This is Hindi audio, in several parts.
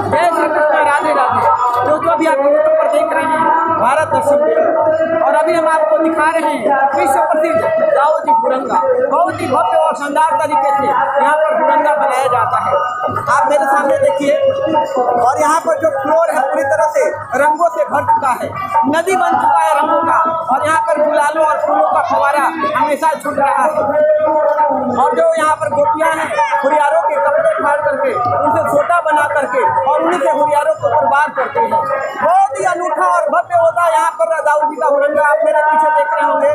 जय श्री कृष्ण, राधे राधे। जो अभी आप यूट्यूब पर देख रहे हैं भारत दर्शन में, और अभी हम आपको दिखा रहे हैं विश्व प्रसिद्ध दाऊदी हुरंगा। बहुत ही भव्य और शानदार तरीके से यहाँ पर हुरंगा बनाया जाता है। आप मेरे सामने देखिए, और यहाँ पर जो फ्लोर है पूरी तरह से रंगों से भर चुका है, नदी बन चुका है रंगों का, और यहाँ पर गुलालों और फूलों का फव्वारा हमेशा छूट रहा है। और जो यहाँ पर गोपियाँ हैं, हुरियारों के कपड़े फाड़ करके उनसे छोटा बना करके और उन्हीं से हुरियारों को कुर्बान करते हैं। बहुत ही अनूठा और भव्य होता है यहाँ पर दाऊदी का हुरंगा। आप मेरे पीछे देख रहे होंगे।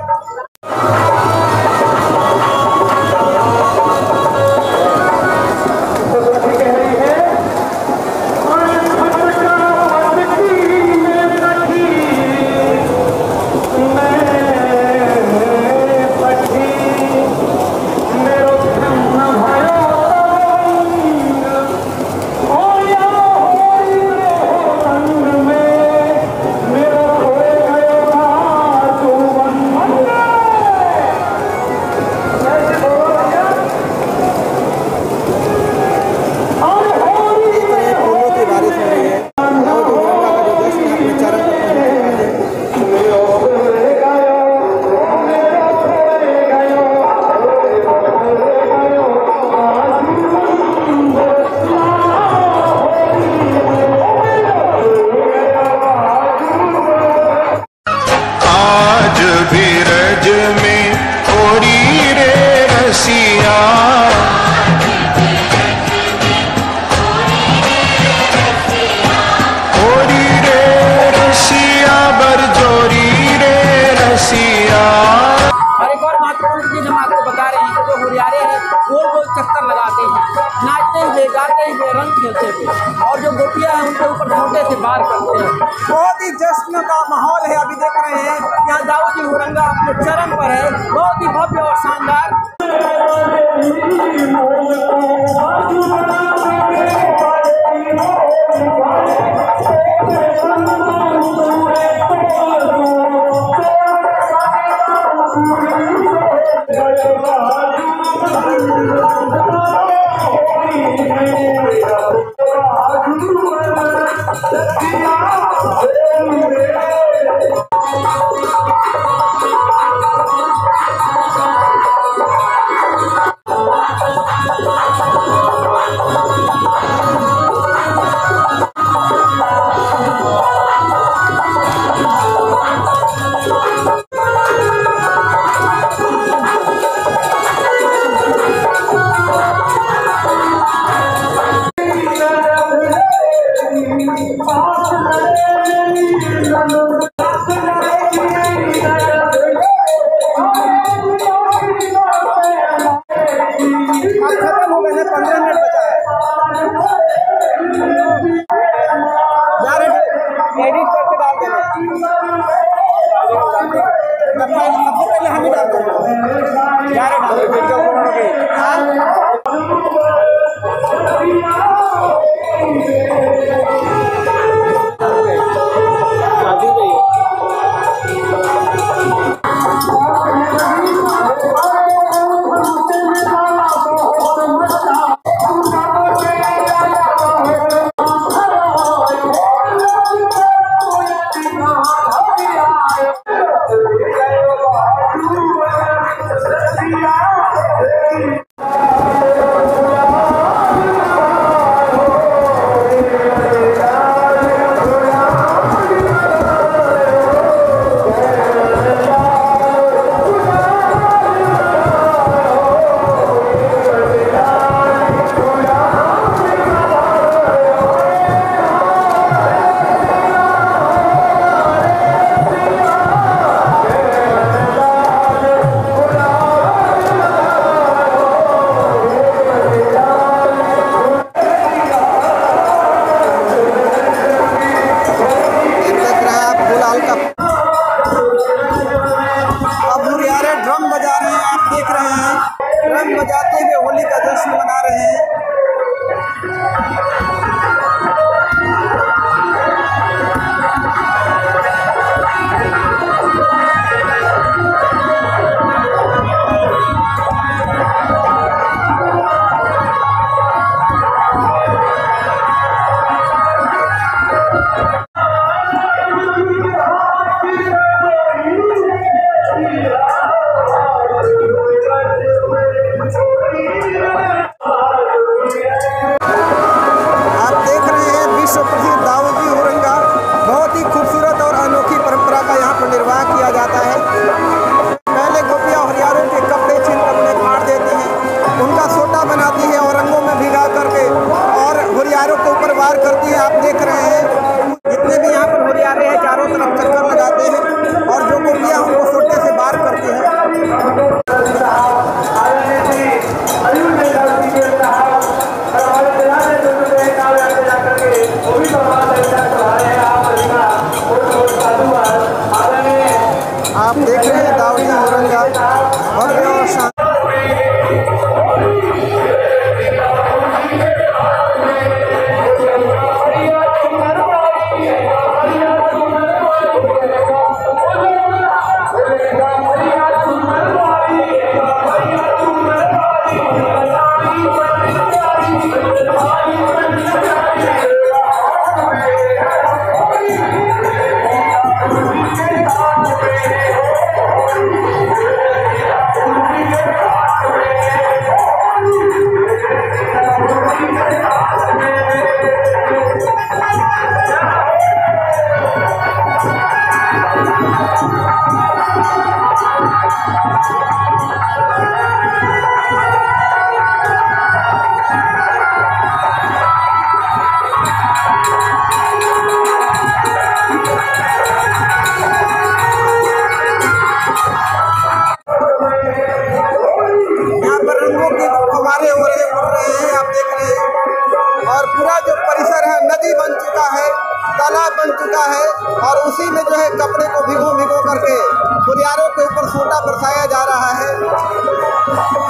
चक्कर लगाते हैं, नाचते हुए, गाते हुए, रंग खेलते हुए, और जो गोपियां हैं उनके ऊपर छोटे से बार करते हैं। बहुत ही जश्न का माहौल है। अभी देख रहे हैं यहाँ दाऊदी हुरंगा अपने चरम पर है, बहुत ही भव्य और शानदार। वार करती है। आप देख रहे हैं जितने भी यहाँ पर हुरियारे हैं चारों तरफ चक्कर लगाते हैं और जो कुर्सियाँ उनको सोटे से वार करती है। आप देख रहे हैं दाऊदी हुरंगा भव्य और शांत। फव्वारे हो रहे उड़ रहे हैं, आप देख रहे हैं। और पूरा जो परिसर है नदी बन चुका है, तालाब बन चुका है और उसी में जो है कपड़े को भिगो भिगो करके हुरियारों के ऊपर सोटा बरसाया जा रहा है।